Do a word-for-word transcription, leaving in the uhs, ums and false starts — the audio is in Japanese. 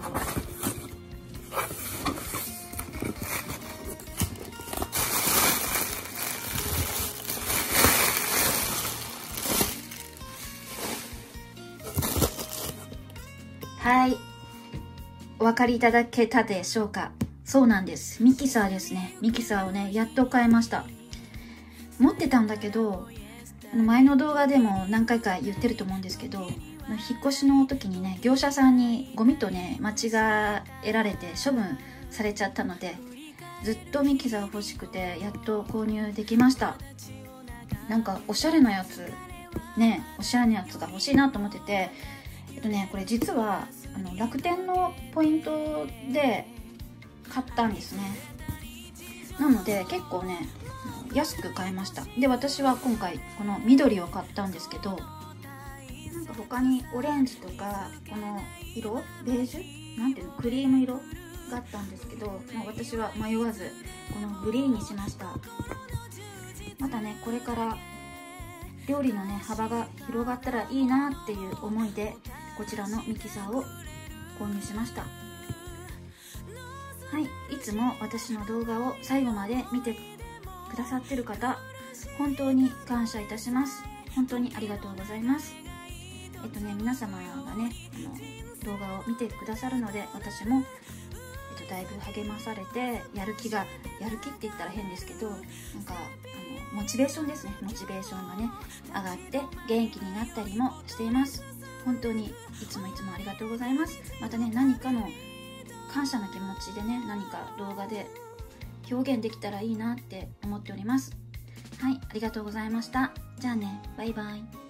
はい、お分かりいただけたでしょうか。そうなんです、ミキサーですね。ミキサーをね、やっと買いました。持ってたんだけど、前の動画でも何回か言ってると思うんですけど、引っ越しの時にね、業者さんにゴミとね間違えられて処分されちゃったので、ずっとミキサー欲しくてやっと購入できました。なんかおしゃれなやつね、おしゃれなやつが欲しいなと思ってて、えっとねこれ実はあの楽天のポイントで買ったんですね。なので結構ね安く買いました。で、私は今回この緑を買ったんですけど、なんか他にオレンジとかこの色ベージュなんていうの、クリーム色があったんですけど、もう私は迷わずこのグリーンにしました。またねこれから料理のね幅が広がったらいいなっていう思いでこちらのミキサーを購入しました。はい、いつも私の動画を最後まで見てくださってる方、本当に感謝いたします。本当にありがとうございます。えっとね皆様がねあの動画を見てくださるので、私も、えっと、だいぶ励まされて、やる気がやる気って言ったら変ですけど、なんかあのモチベーションですね、モチベーションがね上がって元気になったりもしています。本当にいつもいつもありがとうございます。またね何かの感謝の気持ちでね、何か動画で表現できたらいいなって思っております。はい、ありがとうございました。じゃあね、バイバイ。